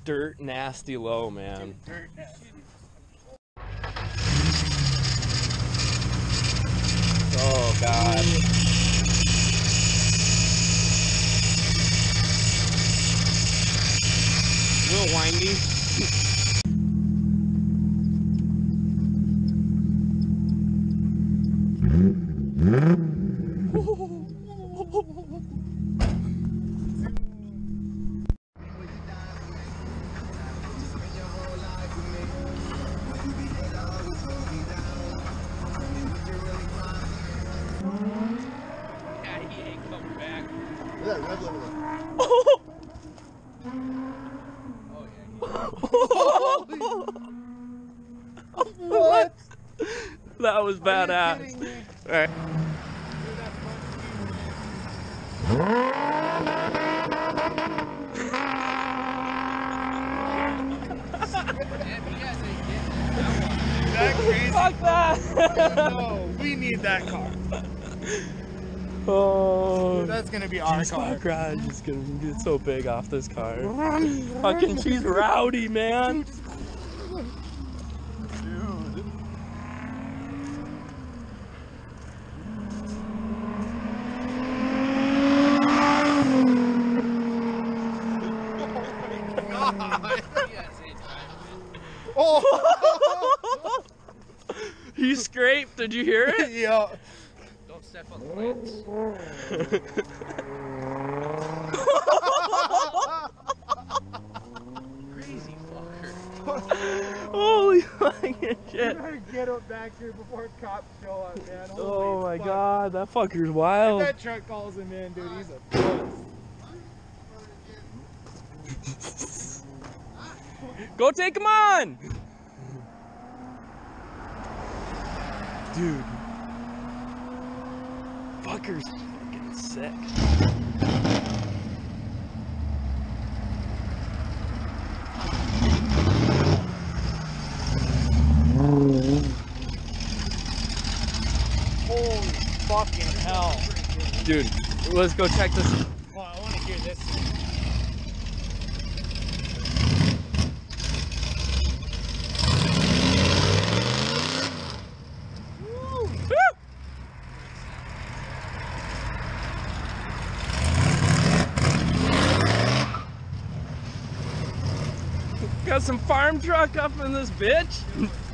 dirt nasty low, man. Dude, dirt nasty. Oh God. A little windy. Yeah, he ain't coming back. Look at that red level. What? That was badass. All right. That crazy? Fuck that! No, we need that car. Oh, That's gonna be our car. my garage is gonna get so big off this car. Fucking, she's rowdy, man. Dude. Oh! He scraped, did you hear it? Yeah. Don't step on the plants. Crazy fucker. Holy fucking shit. Better get up back here before cops show up, man. Oh Holy my fuck. God, that fucker's If wild. that truck calls him in, dude, he's a puss. Go take him on! Dude. Fucker's fucking sick. Holy fucking hell. Dude, let's go check this. Oh, I want to hear this. Got some farm truck up in this bitch.